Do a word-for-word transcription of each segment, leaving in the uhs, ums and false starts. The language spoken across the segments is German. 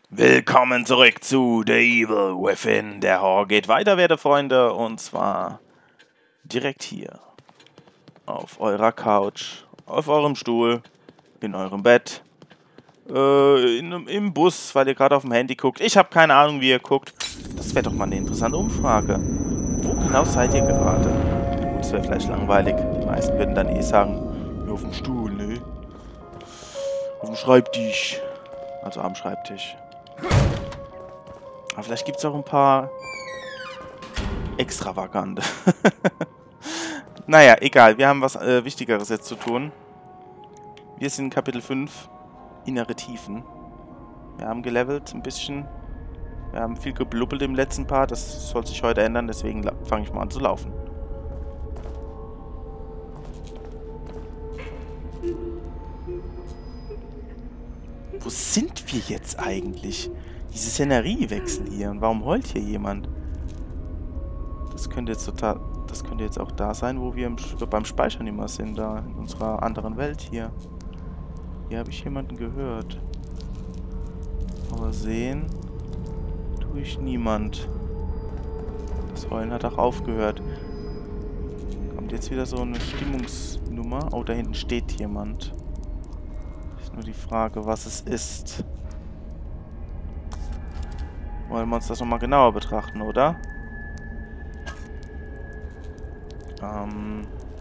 Willkommen zurück zu The Evil Within. Der Horror geht weiter, werte Freunde, und zwar direkt hier. Auf eurer Couch, auf eurem Stuhl, in eurem Bett, äh, in, im Bus, weil ihr gerade auf dem Handy guckt. Ich habe keine Ahnung, wie ihr guckt. Das wäre doch mal eine interessante Umfrage. Wo genau seid ihr gerade? Das wäre vielleicht langweilig. Die meisten würden dann eh sagen, ja, auf dem Stuhl, ne? Auf dem Schreibtisch. Also am Schreibtisch. Aber vielleicht gibt es auch ein paar extravagante. Naja, egal. Wir haben was äh, Wichtigeres jetzt zu tun. Wir sind in Kapitel fünf. Innere Tiefen. Wir haben gelevelt ein bisschen. Wir haben viel geblubbelt im letzten Part. Das soll sich heute ändern. Deswegen fange ich mal an zu laufen. Wo sind wir jetzt eigentlich? Diese Szeneriewechsel hier. Und warum heult hier jemand? Das könnte jetzt total... Das könnte jetzt auch da sein, wo wir im, beim Speichern immer sind. Da in unserer anderen Welt hier. Hier habe ich jemanden gehört. Aber sehen tue ich niemand. Das Heulen hat auch aufgehört. Kommt jetzt wieder so eine Stimmungsnummer. Oh, da hinten steht jemand. Ist nur die Frage, was es ist. Wollen wir uns das nochmal genauer betrachten, oder? Ähm.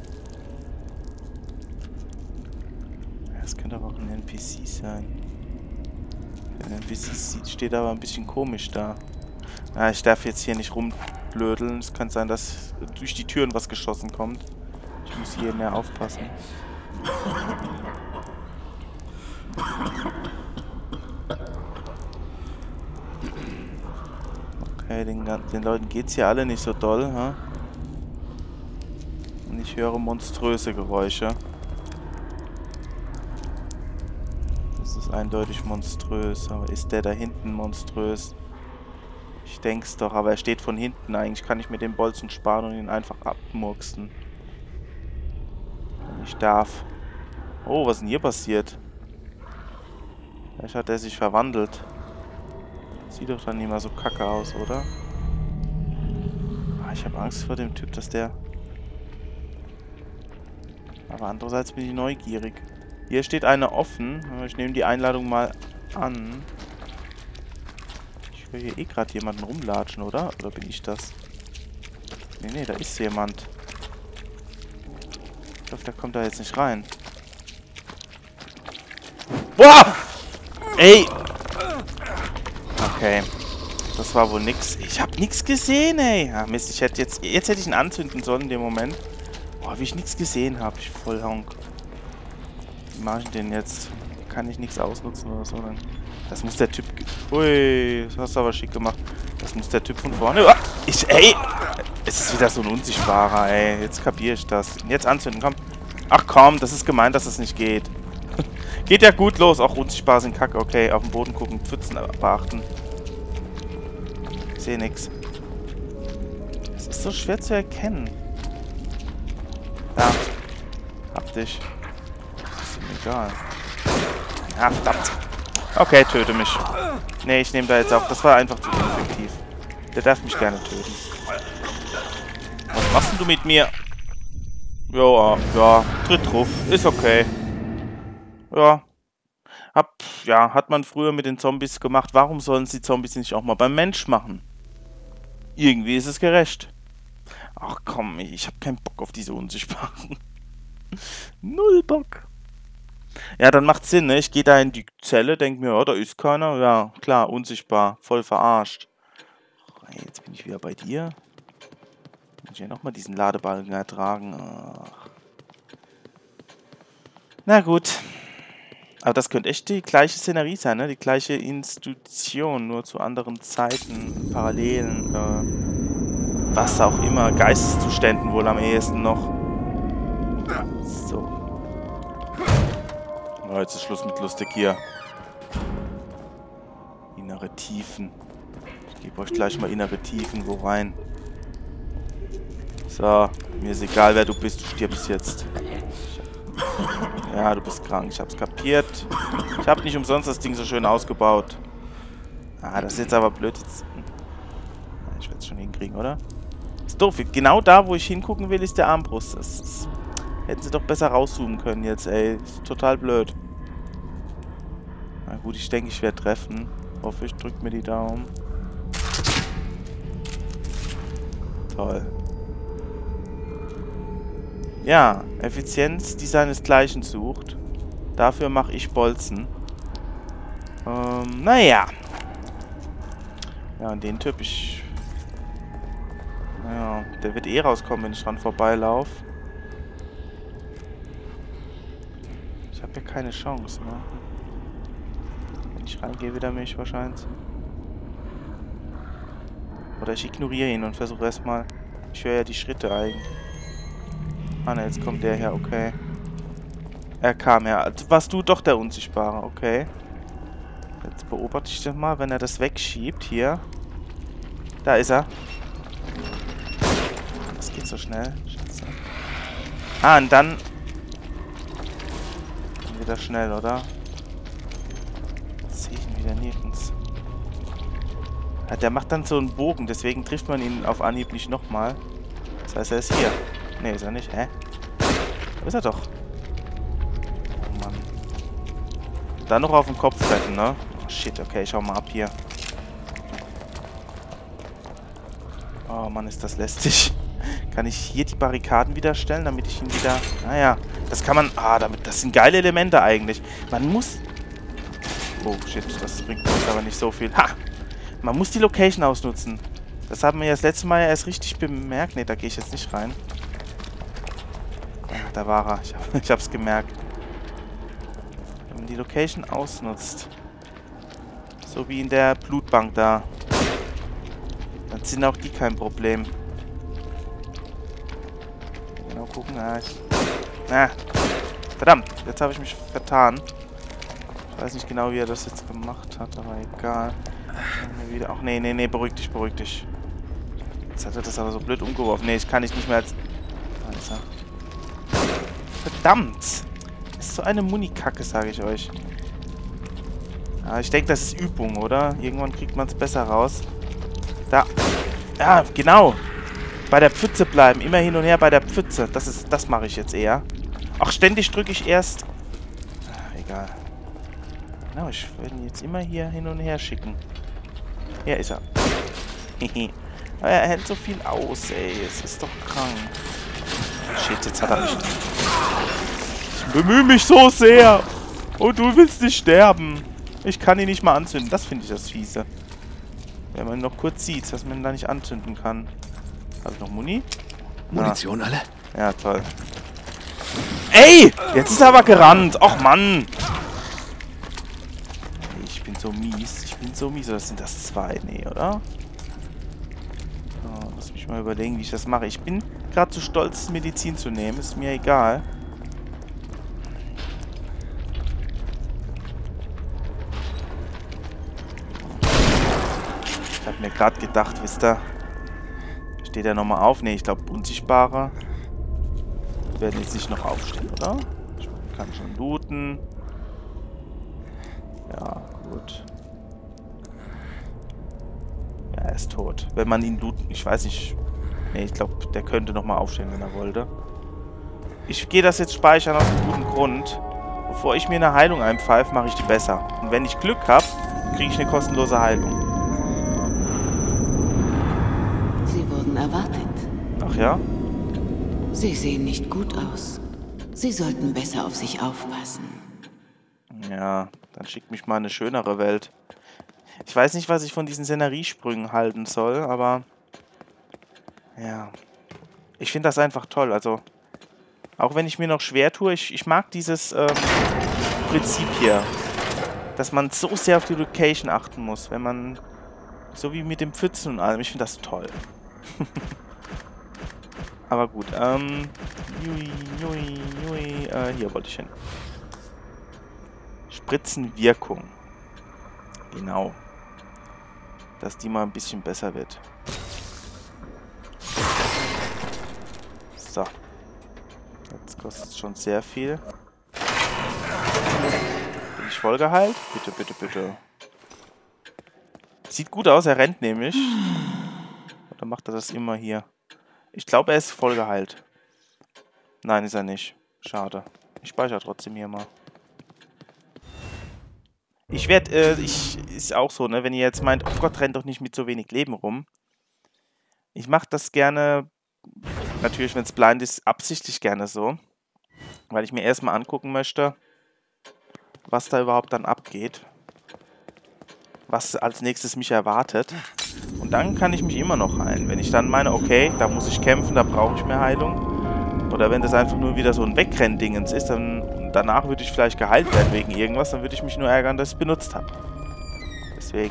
Das könnte aber auch ein N P C sein. Der N P C steht aber ein bisschen komisch da. Ja, ich darf jetzt hier nicht rumblödeln. Es kann sein, dass durch die Türen was geschossen kommt. Ich muss hier mehr aufpassen. Okay, den, den Leuten geht's hier alle nicht so doll, ha? Und ich höre monströse Geräusche. Das ist eindeutig monströs, aber ist der da hinten monströs? Ich denk's doch, aber er steht von hinten. Eigentlich kann ich mir den Bolzen sparen und ihn einfach abmurksen. Wenn ich darf. Oh, was ist denn hier passiert? Vielleicht hat er sich verwandelt. Sieht doch dann nicht mehr so kacke aus, oder? Ah, ich habe Angst vor dem Typ, dass der... Aber andererseits bin ich neugierig. Hier steht eine offen. Ich nehme die Einladung mal an. Ich höre hier eh gerade jemanden rumlatschen, oder? Oder bin ich das? Nee, nee, da ist jemand. Ich hoffe, der kommt da jetzt nicht rein. Boah! Ey! Okay. Das war wohl nix. Ich hab nix gesehen, ey. Ja, Mist, ich hätte jetzt... Jetzt hätte ich ihn anzünden sollen in dem Moment. Boah, wie ich nichts gesehen habe. Ich voll Honk. Wie mache ich denn jetzt? Kann ich nichts ausnutzen oder so? Das muss der Typ... Ui, das hast du aber schick gemacht. Das muss der Typ von vorne... Ich... Ey! Es ist wieder so ein Unsichtbarer, ey. Jetzt kapiere ich das. Jetzt anzünden, komm. Ach komm, das ist gemein, dass es nicht geht. Geht ja gut los. Auch unsichtbar sind kacke. Okay, auf den Boden gucken, Pfützen beachten. Ich sehe nix. Es ist so schwer zu erkennen. Da. Hab dich. Das ist ihm egal. Ja, verdammt. Okay, töte mich. Nee, ich nehme da jetzt auch. Das war einfach zu ineffektiv. Der darf mich gerne töten. Was machst denn du mit mir? Ja, ja. Tritt drauf. Ist okay. Ja. Hab, ja, hat man früher mit den Zombies gemacht. Warum sollen sie Zombies nicht auch mal beim Mensch machen? Irgendwie ist es gerecht. Ach komm, ich hab keinen Bock auf diese Unsichtbaren. Null Bock. Ja, dann macht's Sinn, ne? Ich gehe da in die Zelle, denk mir, ja, da ist keiner. Ja, klar, unsichtbar. Voll verarscht. Jetzt bin ich wieder bei dir. Muss ich ja nochmal diesen Ladebalken ertragen. Ach. Na gut. Aber das könnte echt die gleiche Szenerie sein, ne? Die gleiche Institution, nur zu anderen Zeiten, Parallelen, äh, was auch immer, Geisteszuständen wohl am ehesten noch. So. Oh, jetzt ist Schluss mit lustig hier. Innere Tiefen. Ich gebe euch gleich mal innere Tiefen wo rein. So, mir ist egal, wer du bist, du stirbst jetzt. Ja, du bist krank. Ich hab's kapiert. Ich hab nicht umsonst das Ding so schön ausgebaut. Ah, das ist jetzt aber blöd. Jetzt. Ich werde es schon hinkriegen, oder? Ist doof. Genau da, wo ich hingucken will, ist der Armbrust. Das ist, hätten sie doch besser rauszoomen können jetzt, ey. Ist total blöd. Na gut, ich denke, ich werde treffen. Hoffe, ich drücke mir die Daumen. Toll. Ja, Effizienz, die seinesgleichen sucht. Dafür mache ich Bolzen. Ähm, naja. Ja, und den Typ, ich... Naja, der wird eh rauskommen, wenn ich dran vorbeilaufe. Ich habe ja keine Chance, ne? Wenn ich reingehe, wird er mich wahrscheinlich... Oder ich ignoriere ihn und versuche erstmal... Ich höre ja die Schritte eigentlich. Ah ne, jetzt kommt der her, okay. Er kam her. Also warst du doch der Unsichtbare, okay. Jetzt beobachte ich das mal, wenn er das wegschiebt. Hier. Da ist er. Das geht so schnell. Scheiße. Ah, und dann... Dann wieder schnell, oder? Jetzt sehe ich ihn wieder nirgends. Ja, der macht dann so einen Bogen, deswegen trifft man ihn auf Anhieb nicht nochmal. Das heißt, er ist hier. Ne, ist er nicht. Hä? Da ist er doch. Oh Mann. Dann noch auf den Kopf retten, ne? Oh, shit, okay, ich schau mal ab hier. Oh Mann, ist das lästig. Kann ich hier die Barrikaden wieder stellen, damit ich ihn wieder... Naja, das kann man... Ah, damit, das sind geile Elemente eigentlich. Man muss... Oh, shit, das bringt uns aber nicht so viel. Ha! Man muss die Location ausnutzen. Das haben wir ja das letzte Mal ja erst richtig bemerkt. Ne, da gehe ich jetzt nicht rein. Ah, da war er. Ich, hab, ich hab's gemerkt. Wenn man die Location ausnutzt. So wie in der Blutbank da. Dann sind auch die kein Problem. Genau gucken. Ah, ich, ah, verdammt, jetzt habe ich mich vertan. Ich weiß nicht genau, wie er das jetzt gemacht hat, aber egal. Wieder. Ach nee, nee, nee, beruhig dich, beruhig dich. Jetzt hat er das aber so blöd umgeworfen. Nee, ich kann nicht mehr als... Da ist er. Verdammt! Das ist so eine Munikacke, sage ich euch. Ja, ich denke, das ist Übung, oder? Irgendwann kriegt man es besser raus. Da. Ja, genau. Bei der Pfütze bleiben. Immer hin und her bei der Pfütze. Das ist, das mache ich jetzt eher. Ach, ständig drücke ich erst... Ach, egal. Genau, ich werde ihn jetzt immer hier hin und her schicken. Hier ist er. Aber er hält so viel aus, ey. Es ist doch krank. Shit, jetzt hat er mich... Ich bemühe mich so sehr. Und du willst nicht sterben. Ich kann ihn nicht mal anzünden. Das finde ich das Fiese. Wenn man ihn noch kurz sieht, dass man ihn da nicht anzünden kann. Habe ich noch Muni? Munition alle? Ja, toll. Ey! Jetzt ist er aber gerannt. Och, Mann. Ich bin so mies. Ich bin so mies. Oder sind das zwei? Nee, oder? Oh, lass mich mal überlegen, wie ich das mache. Ich bin gerade zu stolz, Medizin zu nehmen. Ist mir egal. Ich habe mir gerade gedacht, wisst ihr... Steht er nochmal auf? Ne, ich glaube, Unsichtbare werden jetzt nicht noch aufstehen, oder? Ich kann schon looten. Ja, gut. Ja, er ist tot. Wenn man ihn looten... Ich weiß nicht... Ne, ich glaube, der könnte nochmal aufstehen, wenn er wollte. Ich gehe das jetzt speichern aus einem guten Grund. Bevor ich mir eine Heilung einpfeife, mache ich die besser. Und wenn ich Glück habe, kriege ich eine kostenlose Heilung. Sie wurden erwartet. Ach ja? Sie sehen nicht gut aus. Sie sollten besser auf sich aufpassen. Ja, dann schickt mich mal eine schönere Welt. Ich weiß nicht, was ich von diesen Szeneriesprüngen halten soll, aber... Ja. Ich finde das einfach toll, also... Auch wenn ich mir noch schwer tue, ich, ich mag dieses ähm, Prinzip hier. Dass man so sehr auf die Location achten muss, wenn man... So wie mit dem Pfützen und allem, ich finde das toll. Aber gut, ähm... Jui, jui, jui, äh, hier wollte ich hin. Spritzenwirkung. Genau. Dass die mal ein bisschen besser wird. So. Jetzt kostet es schon sehr viel. Bin ich voll geheilt? Bitte, bitte, bitte. Sieht gut aus, er rennt nämlich. Oder macht er das immer hier? Ich glaube, er ist voll geheilt. Nein, ist er nicht. Schade. Ich speichere trotzdem hier mal. Ich werde, äh, ich, ist auch so, ne, wenn ihr jetzt meint, oh Gott, rennt doch nicht mit so wenig Leben rum. Ich mache das gerne, natürlich, wenn es blind ist, absichtlich gerne so. Weil ich mir erstmal angucken möchte, was da überhaupt dann abgeht. Was als nächstes mich erwartet. Und dann kann ich mich immer noch heilen. Wenn ich dann meine, okay, da muss ich kämpfen, da brauche ich mehr Heilung. Oder wenn das einfach nur wieder so ein Wegrenndingens ist, dann danach würde ich vielleicht geheilt werden wegen irgendwas, dann würde ich mich nur ärgern, dass ich es benutzt habe. Deswegen.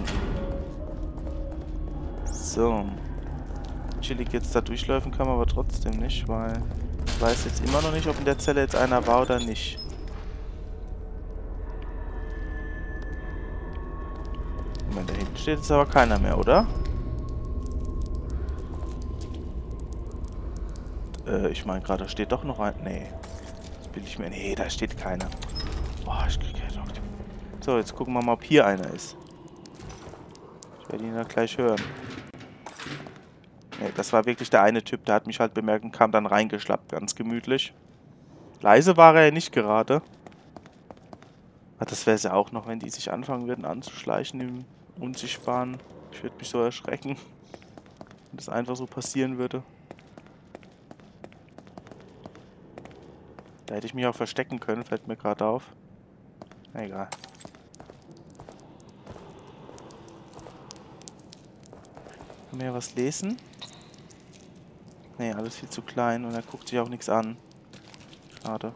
So. Chillig jetzt da durchläufen kann man aber trotzdem nicht, weil ich weiß jetzt immer noch nicht, ob in der Zelle jetzt einer war oder nicht. Moment, da hinten steht jetzt aber keiner mehr, oder? Äh, ich meine gerade, da steht doch noch ein... Nee. Das will ich mir... Nee, da steht keiner. Boah, ich krieg ja noch... So, jetzt gucken wir mal, ob hier einer ist. Ich werde ihn ja gleich hören. Nee, das war wirklich der eine Typ, der hat mich halt bemerkt und kam dann reingeschlappt, ganz gemütlich. Leise war er ja nicht gerade. Ach, das wäre es ja auch noch, wenn die sich anfangen würden anzuschleichen im Unsichtbaren. Ich würde mich so erschrecken, wenn das einfach so passieren würde. Da hätte ich mich auch verstecken können, fällt mir gerade auf. Na, egal. Können wir hier was lesen? Nee, alles viel zu klein und er guckt sich auch nichts an. Schade.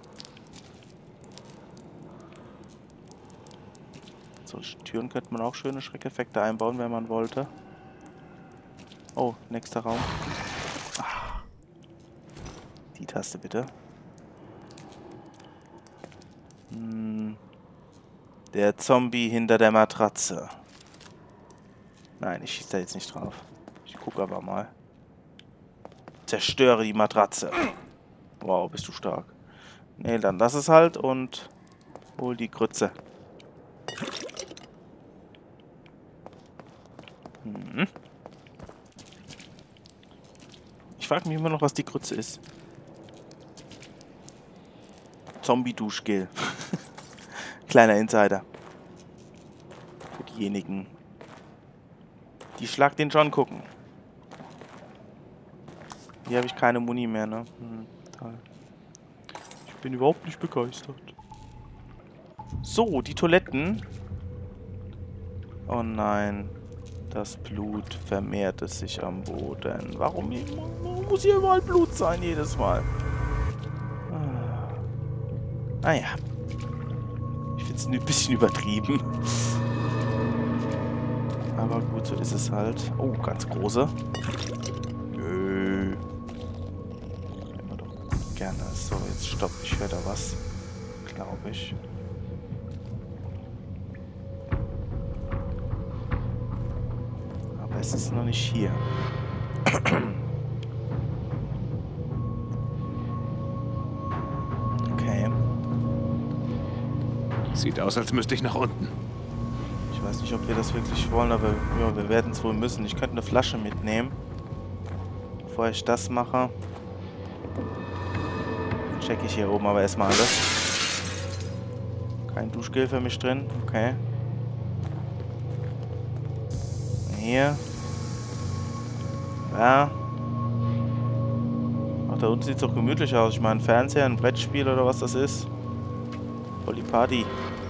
So, Türen könnte man auch schöne Schreckeffekte einbauen, wenn man wollte. Oh, nächster Raum. Ach. Die Taste bitte. Hm. Der Zombie hinter der Matratze. Nein, ich schieße da jetzt nicht drauf. Ich gucke aber mal. Zerstöre die Matratze. Wow, bist du stark. Nee, dann lass es halt und hol die Grütze. Hm. Ich frage mich immer noch, was die Grütze ist. Zombie-Duschgel. Kleiner Insider. Für diejenigen, die Schlag den John gucken. Hier habe ich keine Muni mehr, ne? Hm, toll. Ich bin überhaupt nicht begeistert. So, die Toiletten. Oh nein. Das Blut vermehrt es sich am Boden. Warum, warum muss hier überall Blut sein, jedes Mal? Ah, ah ja. Ich finde es ein bisschen übertrieben. Aber gut, so ist es halt. Oh, ganz große. Nö. Immer doch gerne. So, jetzt stopp. Ich höre da was. Glaube ich. Es ist noch nicht hier. Okay. Sieht aus, als müsste ich nach unten. Ich weiß nicht, ob wir das wirklich wollen, aber ja, wir werden es wohl müssen. Ich könnte eine Flasche mitnehmen. Bevor ich das mache, checke ich hier oben aber erstmal alles. Kein Duschgel für mich drin. Okay. Hier. Ja. Ach, da unten sieht es doch gemütlich aus. Ich meine, ein Fernseher, ein Brettspiel oder was das ist. Voll die Party.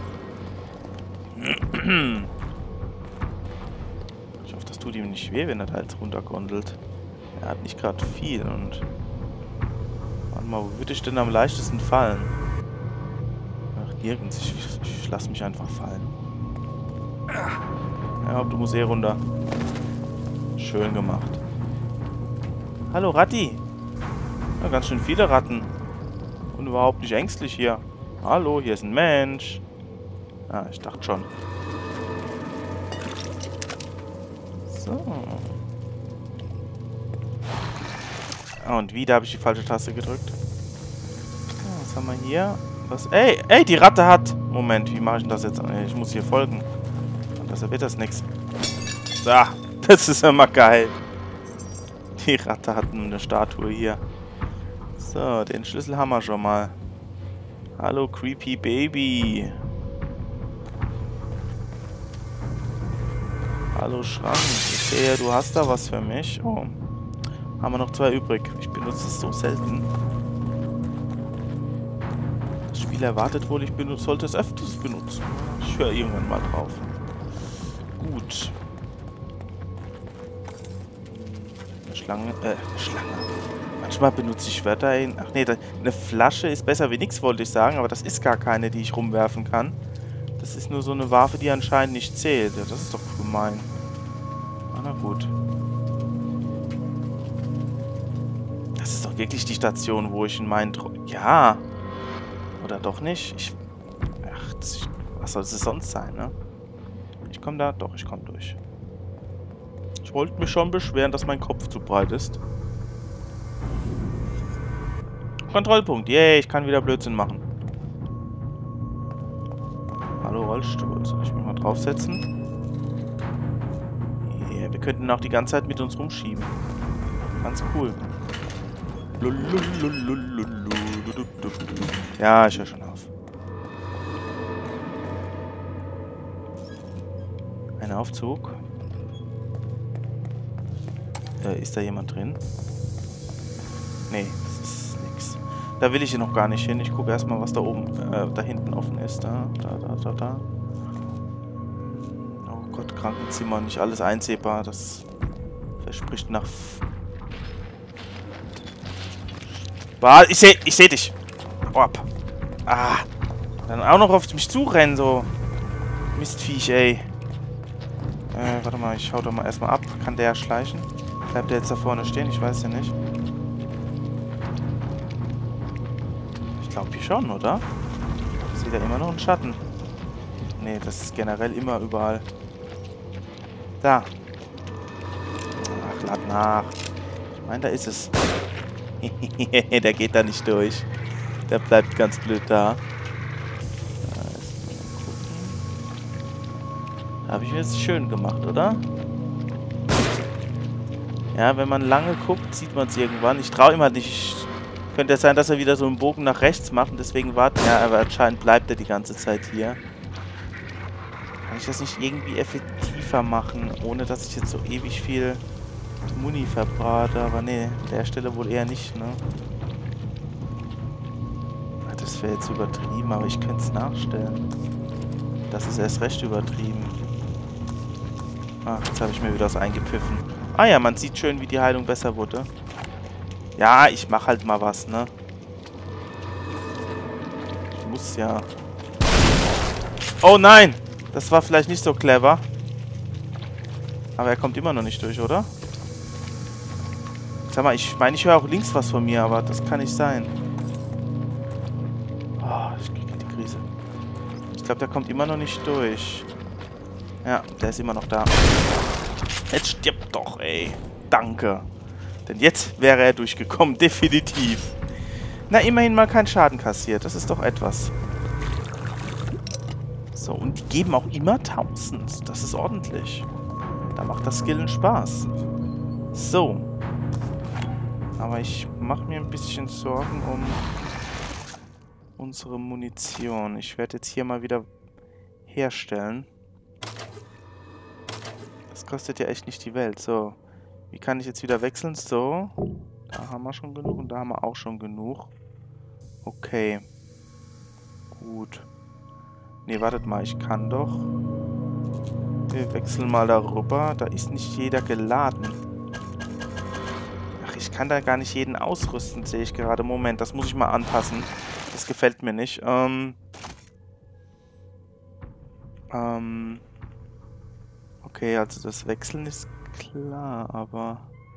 Ich hoffe, das tut ihm nicht weh, wenn er da jetzt runtergondelt. Er hat nicht gerade viel und... Warte mal, wo würde ich denn am leichtesten fallen? Ach, nirgends. Ich, ich, ich lasse mich einfach fallen. Ja, du musst eh runter. Schön gemacht. Hallo, Ratti. Ja, ganz schön viele Ratten. Und überhaupt nicht ängstlich hier. Hallo, hier ist ein Mensch. Ah, ich dachte schon. So. Ah, und wieder habe ich die falsche Taste gedrückt. Ja, was haben wir hier? Was? Ey, ey, die Ratte hat... Moment, wie mache ich denn das jetzt? Ich muss hier folgen. Das wird das nichts. Ah, das ist immer geil. Die Ratte hat nur eine Statue hier. So, den Schlüssel haben wir schon mal. Hallo, Creepy Baby. Hallo, Schrank. Ich sehe, du hast da was für mich. Oh. Haben wir noch zwei übrig. Ich benutze es so selten. Das Spiel erwartet wohl, ich benutze, sollte es öfters benutzen. Ich höre irgendwann mal drauf. Gut. Eine Schlange. Äh, Schlange. Manchmal benutze ich Wörter in... Ach nee, eine Flasche ist besser wie nichts, wollte ich sagen. Aber das ist gar keine, die ich rumwerfen kann. Das ist nur so eine Waffe, die anscheinend nicht zählt. Ja, das ist doch gemein. Ah, na gut. Das ist doch wirklich die Station, wo ich in meinen... Tro ja. Oder doch nicht? Ich... Ach, das, was soll es sonst sein, ne? Ich komme da... Doch, ich komme durch. Ich wollte mich schon beschweren, dass mein Kopf zu breit ist. Kontrollpunkt. Yay, ich kann wieder Blödsinn machen. Hallo, Rollstuhl. Soll ich mich mal draufsetzen? Yeah, wir könnten auch die ganze Zeit mit uns rumschieben. Ganz cool. Ja, ich höre schon auf. Ein Aufzug. Äh, ist da jemand drin? Nee, das ist nix. Da will ich hier noch gar nicht hin. Ich gucke erstmal, was da oben, äh, da hinten offen ist. Da, da, da, da, da. Oh Gott, Krankenzimmer, nicht alles einsehbar. Das verspricht nach... Ich seh, ich seh dich. Oh, ab. Ah. Dann auch noch auf mich zurennen, so. Mistviech, ey. Äh, warte mal, ich schau doch mal erstmal ab. Kann der schleichen? Bleibt der jetzt da vorne stehen? Ich weiß ja nicht. Ich glaube hier schon, oder? Ich sehe da immer noch einen Schatten. Nee, das ist generell immer überall. Da. Ach, lad nach. Ich meine, da ist es. Der geht da nicht durch. Der bleibt ganz blöd da. Da habe ich mir jetzt schön gemacht, oder? Ja, wenn man lange guckt, sieht man es irgendwann. Ich traue immer nicht. Könnte ja sein, dass er wieder so einen Bogen nach rechts macht und deswegen warten. Ja, aber anscheinend bleibt er die ganze Zeit hier. Kann ich das nicht irgendwie effektiver machen, ohne dass ich jetzt so ewig viel Muni verbrate? Aber nee, an der Stelle wohl eher nicht, ne? Das wäre jetzt übertrieben, aber ich könnte es nachstellen. Das ist erst recht übertrieben. Ach, jetzt habe ich mir wieder was eingepfiffen. Ah ja, man sieht schön, wie die Heilung besser wurde. Ja, ich mache halt mal was, ne? Ich muss ja... Oh nein! Das war vielleicht nicht so clever. Aber er kommt immer noch nicht durch, oder? Sag mal, ich meine, ich höre auch links was von mir, aber das kann nicht sein. Oh, ich kriege die Krise. Ich glaube, der kommt immer noch nicht durch. Ja, der ist immer noch da. Jetzt stirbt doch, ey. Danke. Denn jetzt wäre er durchgekommen, definitiv. Na, immerhin mal keinen Schaden kassiert. Das ist doch etwas. So, und die geben auch immer tausend. Das ist ordentlich. Da macht das Skillen Spaß. So. Aber ich mache mir ein bisschen Sorgen um unsere Munition. Ich werde jetzt hier mal wieder herstellen. Das kostet ja echt nicht die Welt. So. Wie kann ich jetzt wieder wechseln? So. Da haben wir schon genug und da haben wir auch schon genug. Okay. Gut. Ne, wartet mal. Ich kann doch. Wir wechseln mal darüber. Da ist nicht jeder geladen. Ach, ich kann da gar nicht jeden ausrüsten, sehe ich gerade. Moment, das muss ich mal anpassen. Das gefällt mir nicht. Ähm. Ähm. Okay, also das Wechseln ist klar, aber...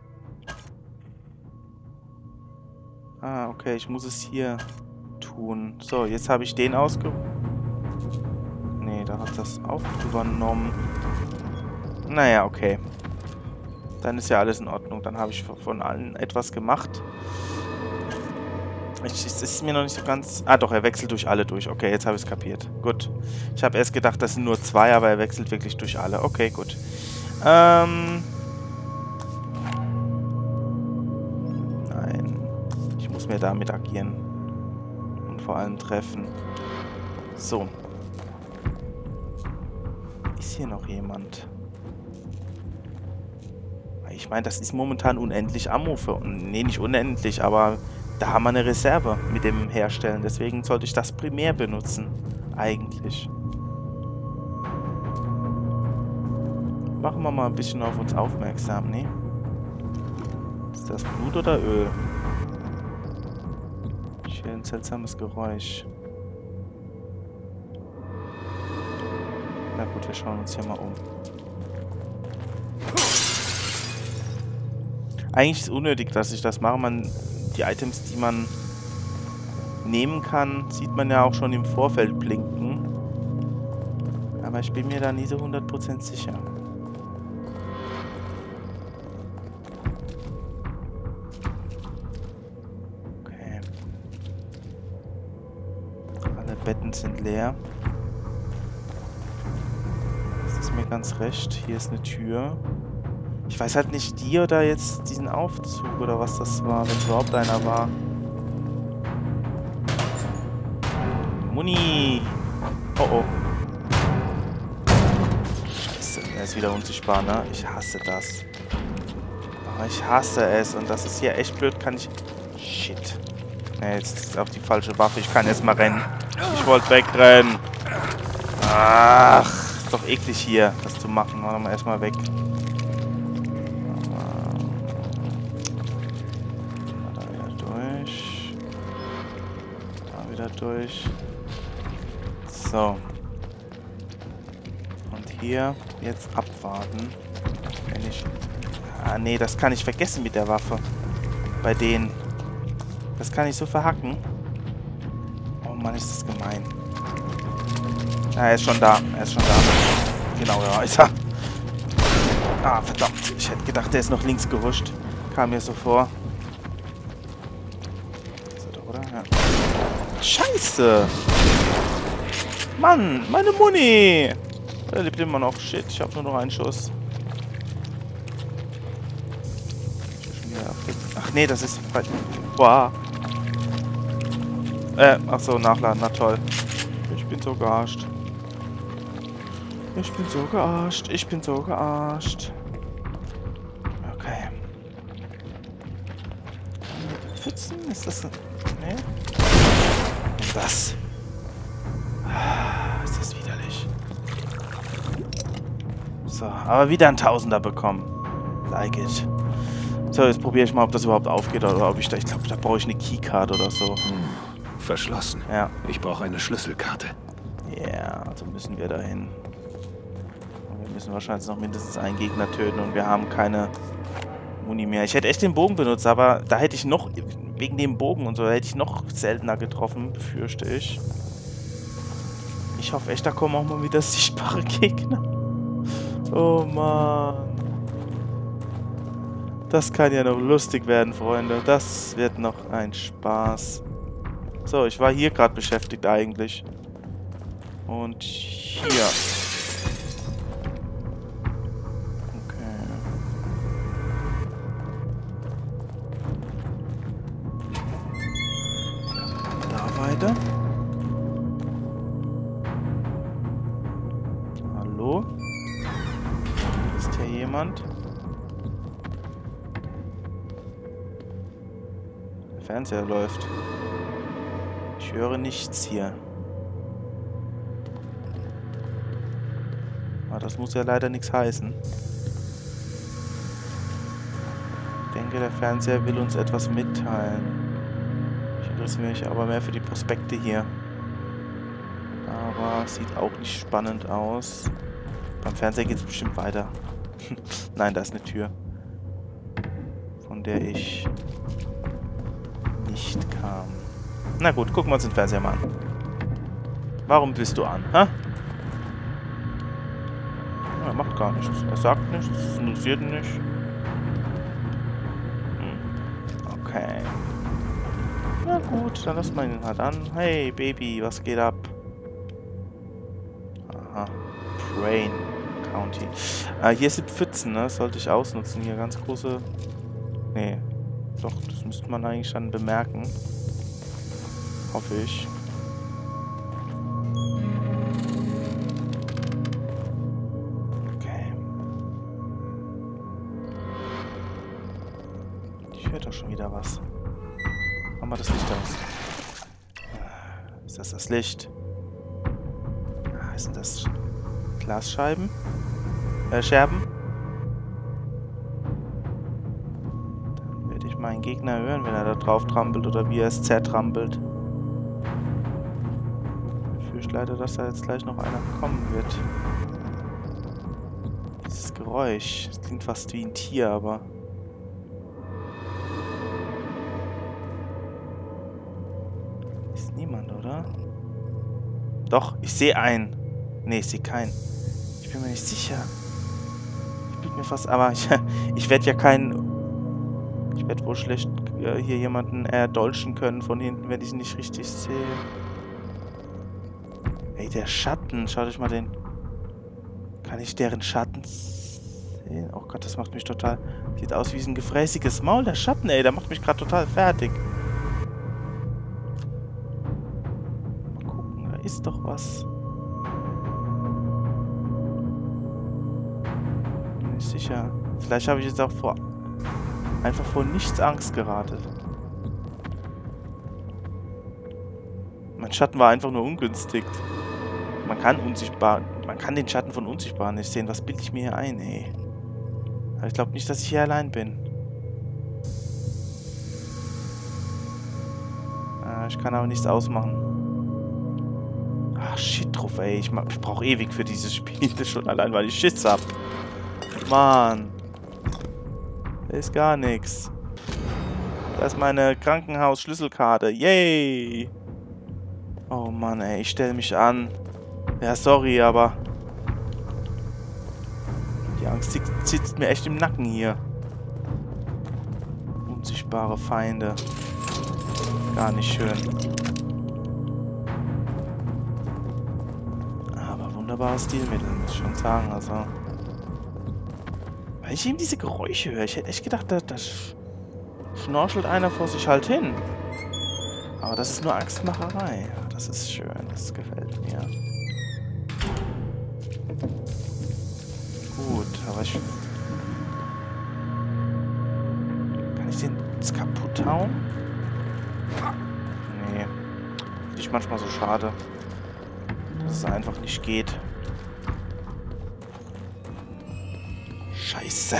Ah, okay, ich muss es hier tun. So, jetzt habe ich den ausge... Nee, da hat das auch übernommen. Naja, okay. Dann ist ja alles in Ordnung. Dann habe ich von allen etwas gemacht. Ich, es ist mir noch nicht so ganz... Ah, doch, er wechselt durch alle durch. Okay, jetzt habe ich es kapiert. Gut. Ich habe erst gedacht, das sind nur zwei, aber er wechselt wirklich durch alle. Okay, gut. Ähm... Nein. Ich muss mir damit agieren. Und vor allem treffen. So. Ist hier noch jemand? Ich meine, das ist momentan unendlich Ammo für... Nee, nicht unendlich, aber da haben wir eine Reserve mit dem Herstellen. Deswegen sollte ich das primär benutzen. Eigentlich. Machen wir mal ein bisschen auf uns aufmerksam, ne? Ist das Blut oder Öl? Ich höre ein seltsames Geräusch. Na gut, wir schauen uns hier mal um. Eigentlich ist es unnötig, dass ich das mache. Man, die Items, die man nehmen kann, sieht man ja auch schon im Vorfeld blinken. Aber ich bin mir da nie so hundert Prozent sicher. Okay. Alle Betten sind leer. Das ist mir ganz recht. Hier ist eine Tür. Ich weiß halt nicht, die oder jetzt diesen Aufzug oder was das war, wenn überhaupt einer war. Muni! Oh oh. Scheiße, er ist wieder unsichtbar, ne? Ich hasse das. Aber ich hasse es und das ist hier echt blöd, kann ich... Shit. Ne, jetzt ist auf die falsche Waffe, ich kann jetzt mal rennen. Ich wollte wegrennen. Ach, ist doch eklig hier, das zu machen. Machen wir erstmal weg. Durch. So. Und hier jetzt abwarten. Wenn ich... Ah, nee, das kann ich vergessen mit der Waffe. Bei denen. Das kann ich so verhacken. Oh Mann, ist das gemein. Ah, er ist schon da. Er ist schon da. Genau, ja, ist er. Ah, verdammt. Ich hätte gedacht, der ist noch links gerutscht. Kam mir so vor. Ist er doch, oder? Ja. Scheiße! Mann, meine Muni! Er lebt immer noch. Shit, ich habe nur noch einen Schuss. Ach nee, das ist... Wow. Äh, ach so, nachladen. Na toll. Ich bin so gearscht. Ich bin so gearscht. Ich bin so gearscht. Okay. Pfützen? Ist das... Nee? Das. Ist das widerlich. So, aber wieder ein Tausender bekommen. Like it. So, jetzt probiere ich mal, ob das überhaupt aufgeht oder ob ich da... Ich glaube, da brauche ich eine Keycard oder so. Hm, verschlossen. Ja. Ich brauche eine Schlüsselkarte. Ja, yeah, also müssen wir dahin. Und wir müssen wahrscheinlich noch mindestens einen Gegner töten und wir haben keine Muni mehr. Ich hätte echt den Bogen benutzt, aber da hätte ich noch... Wegen dem Bogen und so hätte ich noch seltener getroffen, befürchte ich. Ich hoffe echt, da kommen auch mal wieder sichtbare Gegner. Oh Mann. Das kann ja noch lustig werden, Freunde. Das wird noch ein Spaß. So, ich war hier gerade beschäftigt eigentlich. Und hier. Weiter. Hallo? Ist hier jemand? Der Fernseher läuft. Ich höre nichts hier. Aber das muss ja leider nichts heißen. Ich denke, der Fernseher will uns etwas mitteilen. Interessiere mich aber mehr für die Prospekte hier. Aber sieht auch nicht spannend aus. Beim Fernseher geht es bestimmt weiter. Nein, da ist eine Tür. Von der ich nicht kam. Na gut, gucken wir uns den Fernseher mal an. Warum bist du an, hä? Er macht gar nichts. Er sagt nichts, es interessiert ihn nicht. Hm. Okay. Na gut, dann lassen wir ihn halt an. Hey, Baby, was geht ab? Aha. Brain. County. Ah, hier sind Pfützen, ne? Das sollte ich ausnutzen. Hier ganz große... Nee. Doch, das müsste man eigentlich dann bemerken. Hoffe ich. Okay. Ich höre doch schon wieder was. Mach mal das Licht aus. Ist das das Licht? Ah, sind das Glasscheiben? Äh, Scherben? Dann werde ich meinen Gegner hören, wenn er da drauf trampelt oder wie er es zertrampelt. Ich fürchte leider, dass da jetzt gleich noch einer kommen wird. Dieses Geräusch. Das klingt fast wie ein Tier, aber... Ist niemand, oder? Doch, ich sehe einen. Nee, ich sehe keinen. Ich bin mir nicht sicher. Ich bin mir fast... Aber ich, ich werde ja keinen... Ich werde wohl schlecht äh, hier jemanden erdolchen können von hinten, wenn ich ihn nicht richtig sehe. Ey, der Schatten. Schaut euch mal den... Kann ich deren Schatten sehen? Oh Gott, das macht mich total... Sieht aus wie ein gefräßiges Maul. Der Schatten, ey, der macht mich gerade total fertig. Mal gucken, da ist doch was. Bin nicht sicher. Vielleicht habe ich jetzt auch vor... Einfach vor nichts Angst geraten. Mein Schatten war einfach nur ungünstig. Man kann unsichtbar... Man kann den Schatten von Unsichtbaren nicht sehen. Was bilde ich mir hier ein, ey? Aber ich glaube nicht, dass ich hier allein bin. Ah, ich kann aber nichts ausmachen. Ach, shit drauf, ey. Ich, ich brauche ewig für dieses Spiel. Schon allein, weil ich Schiss hab. Mann. Da ist gar nichts. Da ist meine Krankenhaus-Schlüsselkarte. Yay! Oh Mann, ey. Ich stelle mich an. Ja, sorry, aber... Die Angst sitzt mir echt im Nacken hier. Unsichtbare Feinde. Gar nicht schön. Aber wunderbares Stilmittel, muss ich schon sagen. Also... Weil ich eben diese Geräusche höre. Ich hätte echt gedacht, da, da schnorchelt einer vor sich halt hin. Aber das ist nur Angstmacherei. Das ist schön. Das gefällt mir. Gut, aber ich... Kann ich den jetzt kaputt hauen? Nee. Finde ich manchmal so schade. Dass es einfach nicht geht. Scheiße.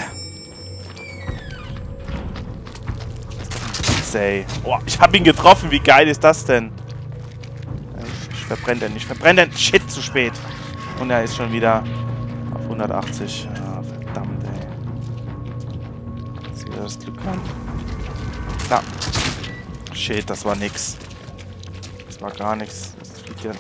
Ey. Oh, ich hab ihn getroffen. Wie geil ist das denn? Ich verbrenne den nicht. Verbrenne den. Shit, zu spät. Und er ist schon wieder auf hundertachtzig. Ah, verdammt, ey. Jetzt wieder das Glück haben. Da. Shit, das war nix. Das war gar nichts. Das fliegt hier.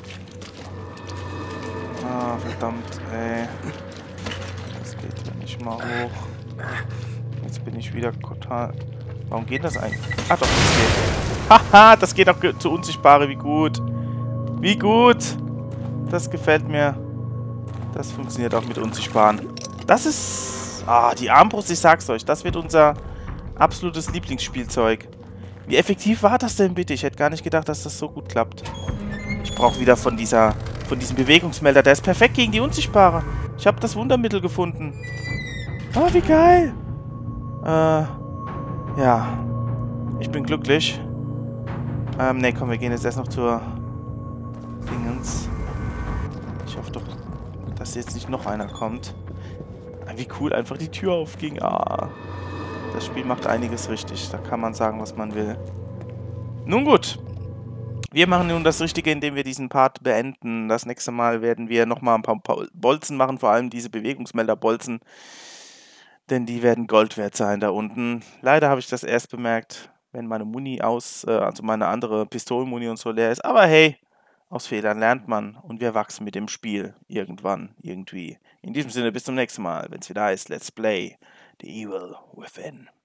Ah, verdammt, ey. Das geht ja nicht mal hoch. Jetzt bin ich wieder total... Warum geht das eigentlich? Ah, doch, das geht. Haha, das geht auch zu Unsichtbare. Wie gut. Wie gut. Das gefällt mir. Das funktioniert auch mit Unsichtbaren. Das ist... Ah, die Armbrust, ich sag's euch. Das wird unser absolutes Lieblingsspielzeug. Wie effektiv war das denn bitte? Ich hätte gar nicht gedacht, dass das so gut klappt. Ich brauche wieder von dieser... Von diesem Bewegungsmelder. Der ist perfekt gegen die Unsichtbare. Ich habe das Wundermittel gefunden. Oh, wie geil. Äh... Ja, ich bin glücklich. Ähm, ne, komm, wir gehen jetzt erst noch zur Dingens. Ich hoffe doch, dass jetzt nicht noch einer kommt. Ah, wie cool, einfach die Tür aufging. Ah, das Spiel macht einiges richtig. Da kann man sagen, was man will. Nun gut. Wir machen nun das Richtige, indem wir diesen Part beenden. Das nächste Mal werden wir nochmal ein paar Bolzen machen, vor allem diese Bewegungsmelder-Bolzen. Denn die werden Gold wert sein da unten. Leider habe ich das erst bemerkt, wenn meine Muni aus, äh, also meine andere Pistolenmuni und so leer ist. Aber hey, aus Fehlern lernt man und wir wachsen mit dem Spiel. Irgendwann, irgendwie. In diesem Sinne, bis zum nächsten Mal, wenn es wieder heißt Let's Play The Evil Within.